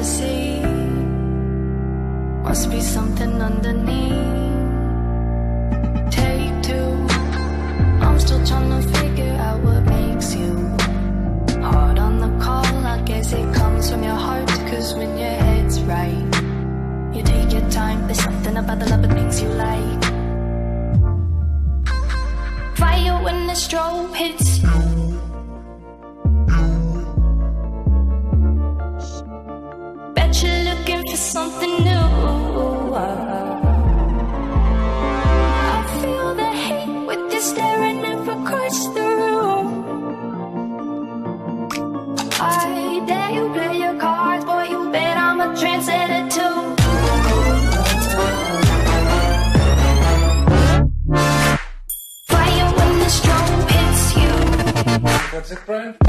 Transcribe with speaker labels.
Speaker 1: see. Must be something underneath. Take two. I'm still trying to figure out what makes you hard on the call. I guess it comes from your heart, cause when your head's right, you take your time. There's something about the love that makes you like fire when the strobe hits you. Bet you're looking for something new. I feel the hate with you staring across the room. I dare you play your cards, boy, you bet I'm a trendsetter too.
Speaker 2: That's it, Brian?